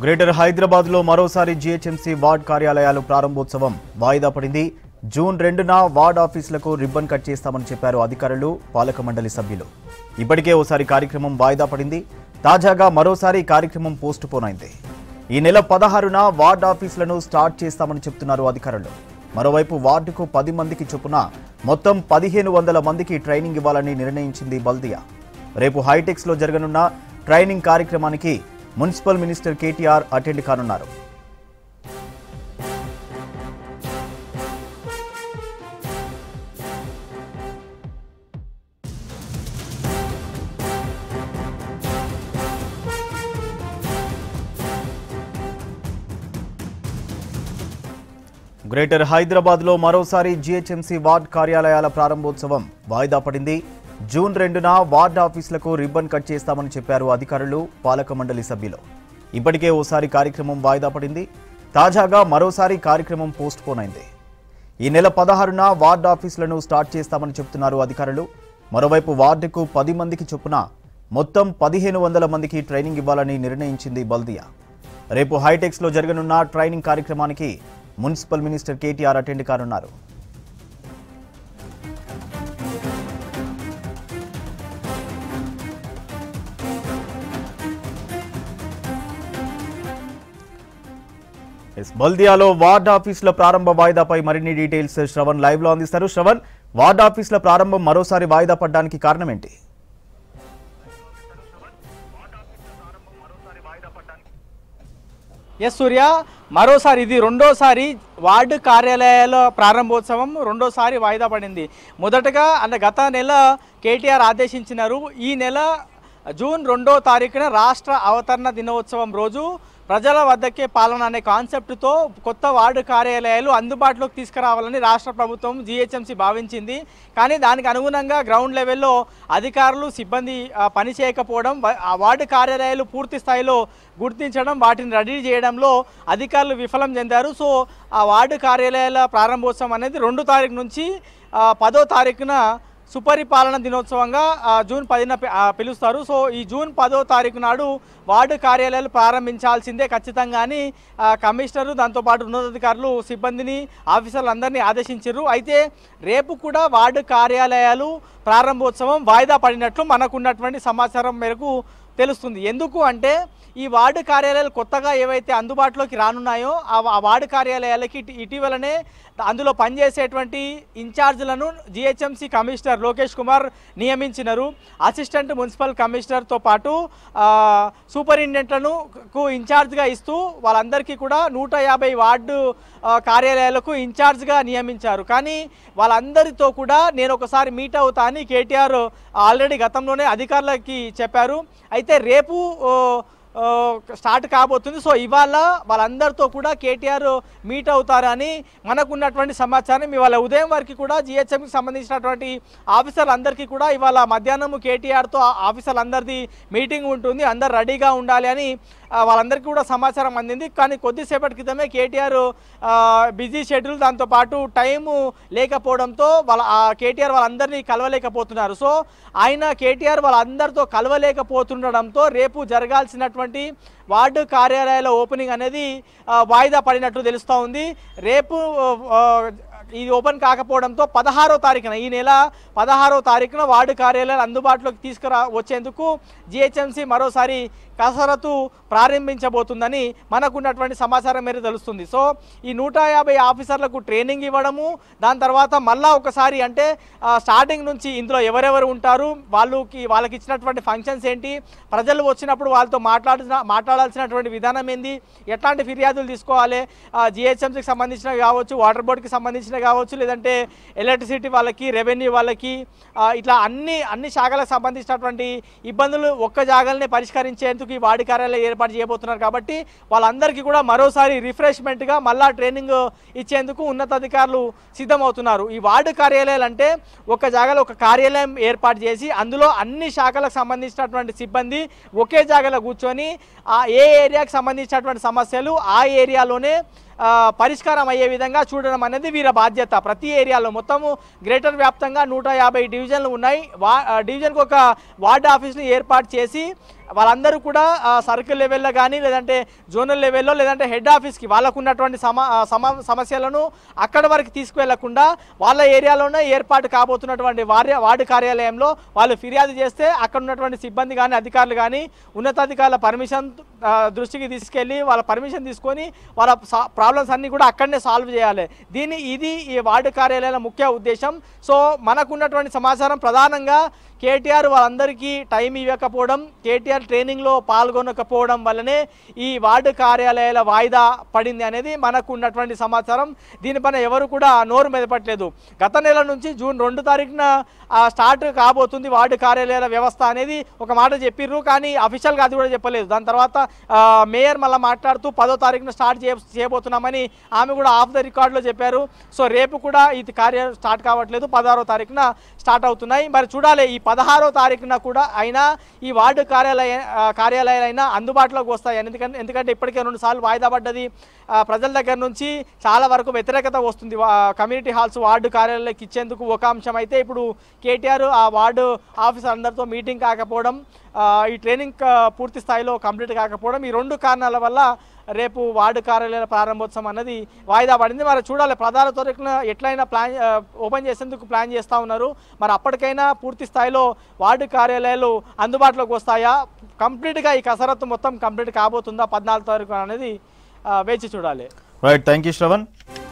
Greater Hyderabad లో మరోసారి GHMC ward కార్యాలయాలు ప్రారంభోత్సవం వాయిదా పడింది. జూన్ 2న వార్డ్ ఆఫీసులకు రిబ్బన్ కట్ చేస్తామని చెప్పారు అధికారులు, పాలక మండలి సభ్యులు. ఇప్పటికే ఓసారి కార్యక్రమం వాయిదా పడింది. తాజాగా మరోసారి కార్యక్రమం పోస్ట్ పోన్ అయింది. ఈ నెల 16న వార్డ్ ఆఫీసులను స్టార్ట్ చేస్తామని చెప్తున్నారు అధికారులు. మరోవైపు వార్డుకు 10 మందికి చొప్పున మొత్తం 1500 మందికి ట్రైనింగ్ ఇవ్వాలని నిర్ణయించింది బల్దియా. రేపు హైటెక్స్ లో జరగనున్న ట్రైనింగ్ కార్యక్రమానికి మున్సిపల్ మినిస్టర్ కేటీఆర్ అటెండ్ కానున్నారు. గ్రేటర్ హైదరాబాద్ లో మరోసారి జీహెచ్ఎంసీ వార్డ్ కార్యాలయాల ప్రారంభోత్సవం వాయిదా పడింది. జూన్ 2న వార్డ్ ఆఫీసులకు రిబ్బన్ కట్ చేస్తామని చెప్పారు అధికారులు, పాలక మండలి సభ్యులు. ఇప్పటికే ఓసారి కార్యక్రమం వాయిదా పడింది. తాజాగా మరోసారి కార్యక్రమం పోస్ట్ పోన్ అయింది. ఈ నెల 16న వార్డ్ ఆఫీసులను స్టార్ట్ చేస్తామని చెప్తున్నారు అధికారులు. మరోవైపు వార్డుకు 10 మందికి చొప్పున మొత్తం 1500 మందికి ట్రైనింగ్ ఇవ్వాలని నిర్ణయించింది బల్దియా. రేపు హైటెక్స్ లో జరగనున్న ట్రైనింగ్ కార్యక్రమానికి మున్సిపల్ మినిస్టర్ కేటీఆర్ అటెండ్ కానున్నారు. బల్దియాలో వార్డ్ ఆఫీసుల ప్రారంభ వాయిదాపై మరిన్ని డీటెయిల్స్ శ్రవణ్ లైవ్ లో అందిస్తారు. శ్రవణ్, వార్డ్ ఆఫీసుల ప్రారంభం మరోసారి వాయిదా పడడానికి కారణం ఏంటి? ఎస్ సూర్య, మరోసారి ఇది రెండోసారి వార్డు కార్యాలయాల ప్రారంభోత్సవం రెండోసారి వాయిదా పడింది. మొదటగా గత నెల కేటీఆర్ ఆదేశించినారు. ఈ నెల జూన్ 2వ తారీఖున రాష్ట్ర అవతరణ దినోత్సవం రోజు ప్రజల వద్దకే పాలన అనే కాన్సెప్ట్తో కొత్త వార్డు కార్యాలయాలు అందుబాటులోకి తీసుకురావాలని రాష్ట్ర ప్రభుత్వం జీహెచ్ఎంసీ భావించింది. కానీ దానికి అనుగుణంగా గ్రౌండ్ లెవెల్లో అధికారులు సిబ్బంది పని చేయకపోవడం, ఆ వార్డు కార్యాలయాలు పూర్తి స్థాయిలో గుర్తించడం, వాటిని రెడీ చేయడంలో అధికారులు విఫలం చెందారు. సో ఆ వార్డు కార్యాలయాల ప్రారంభోత్సవం అనేది 2వ తారీఖు నుంచి 10వ తారీఖున సుపరిపాలన దినోత్సవంగా జూన్ 10న పిలుస్తారు. సో ఈ జూన్ 10వ తారీఖు నాడు వార్డు కార్యాలయాలు ప్రారంభించాల్సిందే ఖచ్చితంగా అని కమిషనరు, దాంతోపాటు ఉన్నతాధికారులు సిబ్బందిని, ఆఫీసర్లందరినీ ఆదేశించారు. అయితే రేపు కూడా వార్డు కార్యాలయాలు ప్రారంభోత్సవం వాయిదా పడినట్లు మనకున్నటువంటి సమాచారం మేరకు తెలుస్తుంది. ఎందుకు అంటే ఈ వార్డు కార్యాలయాలు కొత్తగా ఏవైతే అందుబాటులోకి రానున్నాయో ఆ వార్డు కార్యాలయాలకి ఇటీవలనే అందులో పనిచేసేటువంటి ఇన్ఛార్జీలను జీహెచ్ఎంసీ కమిషనర్ లోకేష్ కుమార్ నియమించినారు. అసిస్టెంట్ మున్సిపల్ కమిషనర్తో పాటు సూపరింటెండెంట్లను ఇన్ఛార్జ్గా ఇస్తూ వాళ్ళందరికీ కూడా 150 వార్డు కార్యాలయాలకు ఇన్ఛార్జ్గా నియమించారు. కానీ వాళ్ళందరితో కూడా నేను ఒకసారి మీట్ అవుతా అని కేటీఆర్ ఆల్రెడీ గతంలోనే అధికారులకి చెప్పారు. అయితే రేపు స్టార్ట్ కాబోతుంది. సో ఇవాళ వాళ్ళందరితో కూడా కేటీఆర్ మీట్ అవుతారని మనకున్నటువంటి సమాచారం. ఇవాళ ఉదయం వరకు కూడా జీహెచ్ఎంకి సంబంధించినటువంటి ఆఫీసర్లందరికీ కూడా ఇవాళ మధ్యాహ్నం కేటీఆర్తో ఆఫీసర్లందరిది మీటింగ్ ఉంటుంది, అందరు రెడీగా ఉండాలి అని వాళ్ళందరికీ కూడా సమాచారం అందింది. కానీ కొద్దిసేపటి క్రితమే కేటీఆర్ బిజీ షెడ్యూల్, దాంతోపాటు టైము లేకపోవడంతో కేటీఆర్ వాళ్ళందరినీ కలవలేకపోతున్నారు. సో కేటీఆర్ వాళ్ళందరితో కలవలేకపోతుండడంతో రేపు జరగాల్సినటువంటి వార్డు కార్యాలయాల ఓపెనింగ్ అనేది వాయిదా పడినట్లు తెలుస్తూ ఉంది. రేపు ఇది ఓపెన్ కాకపోవడంతో 16వ తారీఖున, ఈ నెల 16వ తారీఖున వార్డు కార్యాలయాలు అందుబాటులోకి వచ్చేందుకు జీహెచ్ఎంసీ మరోసారి కసరత్తు ప్రారంభించబోతుందని మనకున్నటువంటి సమాచారం మేర తెలుస్తుంది. సో ఈ 150 ఆఫీసర్లకు ట్రైనింగ్ ఇవ్వడము, దాని తర్వాత మళ్ళా ఒకసారి అంటే స్టార్టింగ్ నుంచి ఇందులో ఎవరెవరు ఉంటారు, వాళ్ళకి ఇచ్చినటువంటి ఫంక్షన్స్ ఏంటి, ప్రజలు వచ్చినప్పుడు వాళ్ళతో మాట్లాడాల్సినటువంటి విధానం ఏంది, ఎట్లాంటి ఫిర్యాదులు తీసుకోవాలి, జీహెచ్ఎంసీకి సంబంధించినవి కావచ్చు, వాటర్ బోర్డుకి సంబంధించినవి కావచ్చు, లేదంటే ఎలక్ట్రిసిటీ వాళ్ళకి, రెవెన్యూ వాళ్ళకి, ఇట్లా అన్ని శాఖలకు సంబంధించినటువంటి ఇబ్బందులు ఒక్క జాగాలనే పరిష్కరించేందుకు ఈ వార్డు కార్యాలయం ఏర్పాటు చేయబోతున్నారు. కాబట్టి వాళ్ళందరికీ కూడా మరోసారి రిఫ్రెష్మెంట్గా మళ్ళా ట్రైనింగ్ ఇచ్చేందుకు ఉన్నతాధికారులు సిద్ధమవుతున్నారు. ఈ వార్డు కార్యాలయాలు అంటే ఒక జాగాలో ఒక కార్యాలయం ఏర్పాటు చేసి అందులో అన్ని శాఖలకు సంబంధించినటువంటి సిబ్బంది ఒకే జాగాలో కూర్చొని ఏ ఏరియాకి సంబంధించినటువంటి సమస్యలు ఆ ఏరియాలోనే పరిష్కారం అయ్యే విధంగా చూడడం అనేది వీరి బాధ్యత. ప్రతి ఏరియాలో మొత్తము గ్రేటర్ వ్యాప్తంగా 150 డివిజన్లు ఉన్నాయి. డివిజన్కి ఒక వార్డు ఆఫీస్ని ఏర్పాటు చేసి వాళ్ళందరూ కూడా సర్కిల్ లెవెల్లో కానీ లేదంటే జోనల్ లెవెల్లో లేదంటే హెడ్ ఆఫీస్కి వాళ్ళకు ఉన్నటువంటి సమస్యలను అక్కడ వరకు తీసుకువెళ్లకుండా వాళ్ళ ఏరియాలోనే ఏర్పాటు కాబోతున్నటువంటి వార్డు కార్యాలయంలో వాళ్ళు ఫిర్యాదు చేస్తే అక్కడ ఉన్నటువంటి సిబ్బంది కానీ అధికారులు కానీ ఉన్నతాధికారుల పర్మిషన్ దృష్టికి తీసుకెళ్ళి వాళ్ళ పర్మిషన్ తీసుకొని వాళ్ళ ప్రాబ్లమ్స్ అన్నీ కూడా అక్కడనే సాల్వ్ చేయాలి. ఇది ఈ వార్డు కార్యాలయాల ముఖ్య ఉద్దేశం. సో మనకున్నటువంటి సమాచారం ప్రధానంగా కేటీఆర్ వాళ్ళందరికీ టైం ఇవ్వకపోవడం, కేటీఆర్ ట్రైనింగ్లో పాల్గొనకపోవడం వల్లనే ఈ వార్డు కార్యాలయాల వాయిదా పడింది అనేది మనకు ఉన్నటువంటి సమాచారం. దీనిపైన ఎవరు కూడా నోరు మెదపట్లేదు. గత నెల నుంచి జూన్ 2 తారీఖున స్టార్ట్ కాబోతుంది వార్డు కార్యాలయాల వ్యవస్థ అనేది ఒక మాట చెప్పిర్రు, కానీ అఫీషియల్గా అది కూడా చెప్పలేదు. దాని తర్వాత మేయర్ మళ్ళీ మాట్లాడుతూ 10వ తారీఖున స్టార్ట్ చేయబోతున్నామని ఆమె కూడా ఆఫ్ ద రికార్డులో చెప్పారు. సో రేపు కూడా ఇది కార్యాలయం స్టార్ట్ కావట్లేదు, 16వ తారీఖున స్టార్ట్ అవుతున్నాయి. మరి చూడాలి ఈ 16వ తారీఖున కూడా అయినా ఈ వార్డు కార్యాలయాలైనా అందుబాటులోకి వస్తాయి. ఎందుకంటే ఇప్పటికే 2 సార్లు వాయిదా పడ్డది. ప్రజల దగ్గర నుంచి చాలా వరకు వ్యతిరేకత వస్తుంది. కమ్యూనిటీ హాల్స్ వార్డు కార్యాలయాలకు ఇచ్చేందుకు ఒక అంశం అయితే, ఇప్పుడు కేటీఆర్ ఆ వార్డు ఆఫీసర్ అందరితో మీటింగ్ కాకపోవడం, ఈ ట్రైనింగ్ పూర్తి స్థాయిలో కంప్లీట్ కాకపోవడం, ఈ 2 కారణాల వల్ల రేపు వార్డు కార్యాలయాల ప్రారంభోత్సవం అన్నది వాయిదా పడింది. మరి చూడాలి 16వ తారీఖున ఎట్లయినా ఓపెన్ చేసేందుకు ప్లాన్ చేస్తూ ఉన్నారు. మరి అప్పటికైనా పూర్తి స్థాయిలో వార్డు కార్యాలయాలు అందుబాటులోకి వస్తాయా, కంప్లీట్గా ఈ కసరత్తు మొత్తం కంప్లీట్ కాబోతుందా 14వ తారీఖు అనేది వేచి చూడాలి. Right, thank you Shravan.